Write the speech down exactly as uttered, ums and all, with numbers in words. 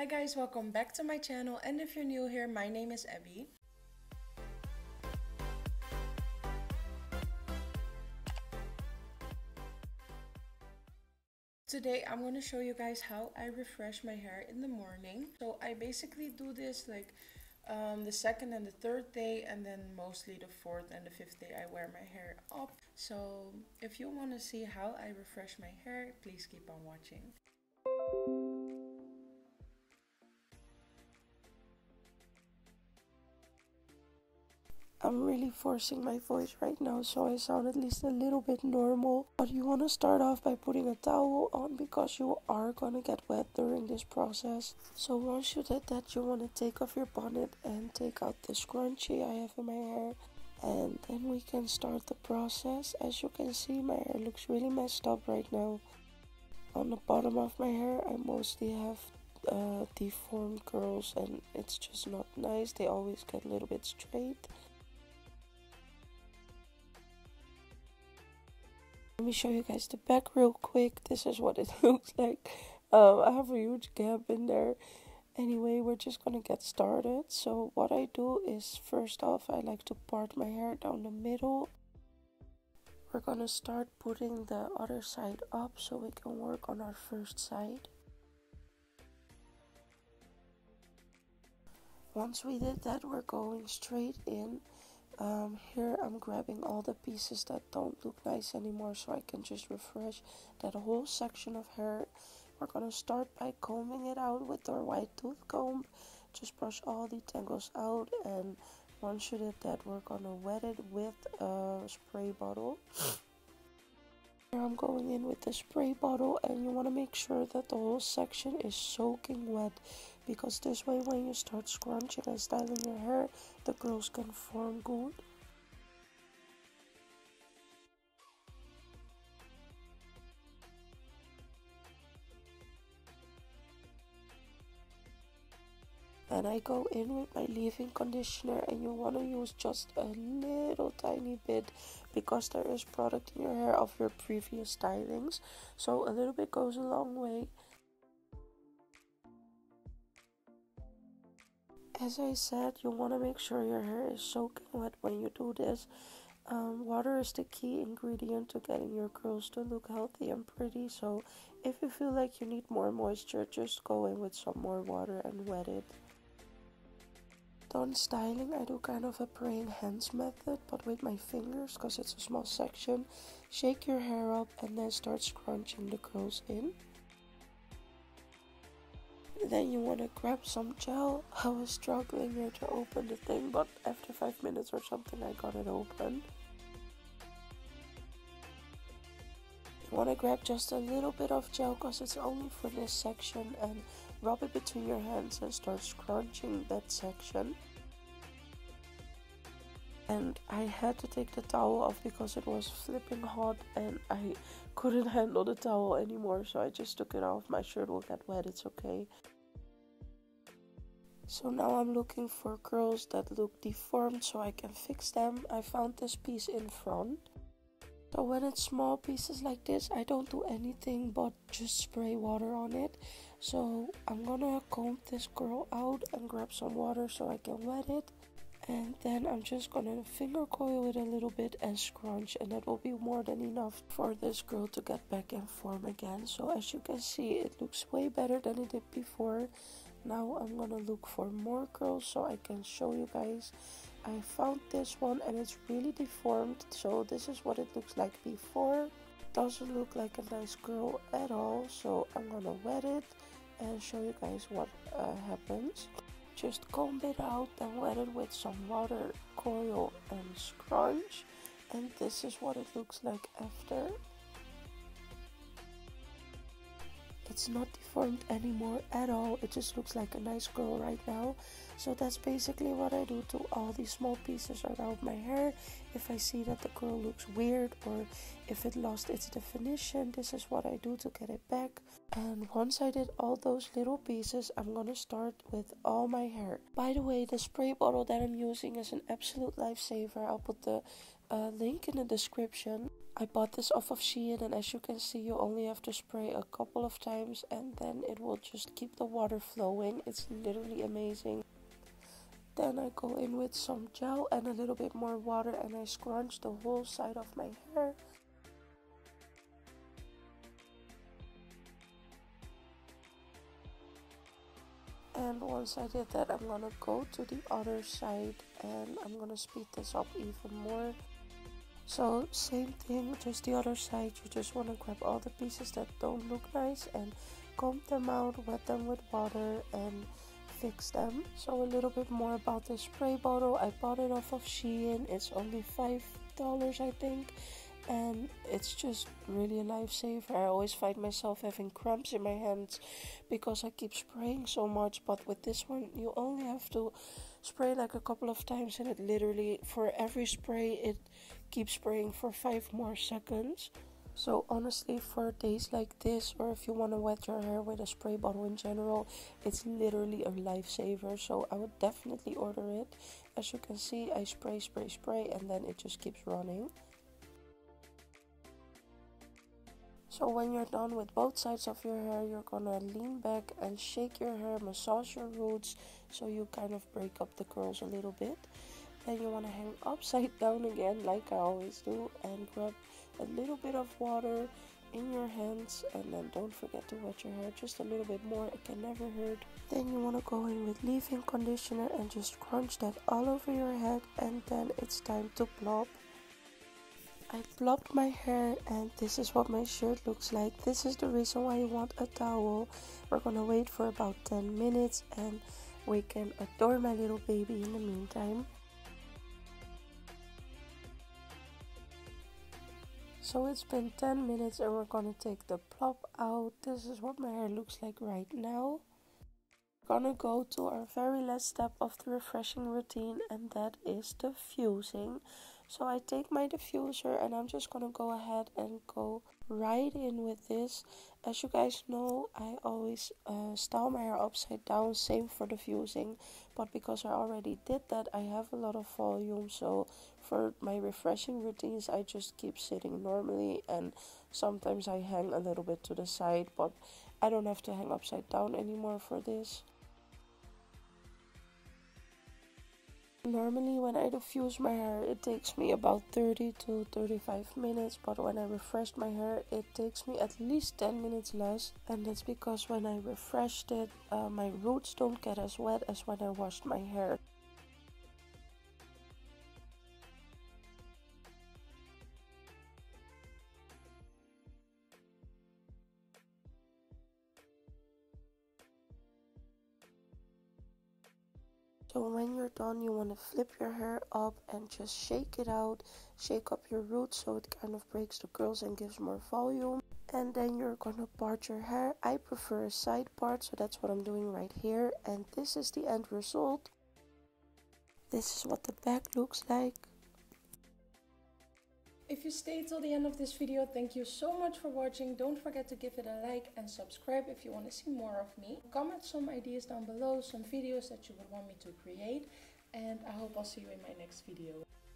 Hi guys, welcome back to my channel, and if you're new here, my name is Abby. Today I'm going to show you guys how I refresh my hair in the morning. So I basically do this like um, the second and the third day, and then mostly the fourth and the fifth day I wear my hair up. So if you want to see how I refresh my hair, please keep on watching. I'm really forcing my voice right now, so I sound at least a little bit normal. But you want to start off by putting a towel on because you are going to get wet during this process. So once you did that, you want to take off your bonnet and take out the scrunchie I have in my hair. And then we can start the process. As you can see, my hair looks really messed up right now. On the bottom of my hair, I mostly have uh, deformed curls, and it's just not nice. They always get a little bit straight. Let me show you guys the back real quick. This is what it looks like. Um, I have a huge gap in there. Anyway, we're just gonna get started. So what I do is, first off, I like to part my hair down the middle. We're gonna start putting the other side up so we can work on our first side. Once we did that, we're going straight in. Um, here I'm grabbing all the pieces that don't look nice anymore so I can just refresh that whole section of hair. We're gonna start by combing it out with our white tooth comb. Just brush all the tangles out, and once you did that, we're gonna wet it with a spray bottle. Here I'm going in with the spray bottle, and you want to make sure that the whole section is soaking wet, because this way when you start scrunching and styling your hair, the curls can form good. And I go in with my leave-in conditioner, and you want to use just a little tiny bit because there is product in your hair of your previous stylings, so a little bit goes a long way. As I said, you want to make sure your hair is soaking wet when you do this. Um, water is the key ingredient to getting your curls to look healthy and pretty, so if you feel like you need more moisture, just go in with some more water and wet it. Done styling, I do kind of a praying hands method, but with my fingers because it's a small section. Shake your hair up and then start scrunching the curls in. Then you want to grab some gel. I was struggling here to open the thing, but after five minutes or something I got it open. You want to grab just a little bit of gel because it's only for this section, and rub it between your hands and start scrunching that section. And I had to take the towel off because it was flipping hot and I couldn't handle the towel anymore, so I just took it off. My shirt will get wet, it's okay. So now I'm looking for curls that look deformed so I can fix them. I found this piece in front. So when it's small pieces like this, I don't do anything but just spray water on it. So I'm gonna comb this curl out and grab some water so I can wet it. And then I'm just gonna finger coil it a little bit and scrunch, and that will be more than enough for this curl to get back in form again. So as you can see, it looks way better than it did before. Now I'm gonna look for more curls so I can show you guys. I found this one and it's really deformed, so this is what it looks like before. Doesn't look like a nice curl at all, so I'm gonna wet it and show you guys what uh, happens. Just comb it out and wet it with some water, coil and scrunch, and this is what it looks like after. It's not deformed anymore at all, it just looks like a nice curl right now. So that's basically what I do to all these small pieces around my hair. If I see that the curl looks weird or if it lost its definition, this is what I do to get it back. And once I did all those little pieces, I'm gonna start with all my hair. By the way, the spray bottle that I'm using is an absolute lifesaver. I'll put the a link in the description. I bought this off of Shein, and as you can see, you only have to spray a couple of times and then it will just keep the water flowing. It's literally amazing. Then I go in with some gel and a little bit more water and I scrunch the whole side of my hair. And once I did that, I'm gonna go to the other side and I'm gonna speed this up even more. So same thing, just the other side. You just want to grab all the pieces that don't look nice and comb them out, wet them with water and fix them. So a little bit more about this spray bottle. I bought it off of Shein. It's only five dollars I think, and it's just really a lifesaver. I always find myself having cramps in my hands because I keep spraying so much, but with this one you only have to spray like a couple of times and it literally, for every spray, it keeps spraying for five more seconds. So honestly, for days like this, or if you want to wet your hair with a spray bottle in general, it's literally a lifesaver. So I would definitely order it. As you can see, I spray spray spray and then it just keeps running. So when you're done with both sides of your hair, you're gonna lean back and shake your hair, massage your roots so you kind of break up the curls a little bit. Then you want to hang upside down again like I always do and grab a little bit of water in your hands, and then don't forget to wet your hair just a little bit more, it can never hurt. Then you want to go in with leave-in conditioner and just crunch that all over your head, and then it's time to plop. I plopped my hair and this is what my shirt looks like. This is the reason why you want a towel. We're gonna wait for about ten minutes and we can adore my little baby in the meantime. So it's been ten minutes and we're gonna take the plop out. This is what my hair looks like right now. We're gonna go to our very last step of the refreshing routine, and that is diffusing. So I take my diffuser and I'm just gonna go ahead and go right in with this. As you guys know, I always uh, style my hair upside down, same for diffusing, but because I already did that, I have a lot of volume. So for my refreshing routines, I just keep sitting normally, and sometimes I hang a little bit to the side, but I don't have to hang upside down anymore for this. Normally when I diffuse my hair, it takes me about thirty to thirty-five minutes, but when I refresh my hair, it takes me at least ten minutes less, and that's because when I refreshed it, uh, my roots don't get as wet as when I washed my hair. So when you're done, you want to flip your hair up and just shake it out, shake up your roots so it kind of breaks the curls and gives more volume. And then you're gonna part your hair. I prefer a side part, so that's what I'm doing right here. And this is the end result. This is what the back looks like. If you stayed till the end of this video, thank you so much for watching. Don't forget to give it a like and subscribe if you want to see more of me. Comment some ideas down below, some videos that you would want me to create, and I hope I'll see you in my next video.